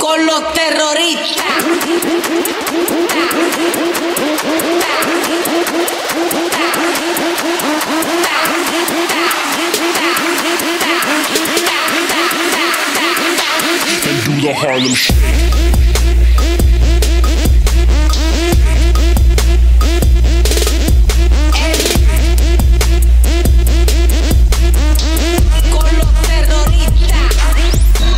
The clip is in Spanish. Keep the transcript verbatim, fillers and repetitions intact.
con los terroristas. And do the Harlem Shake.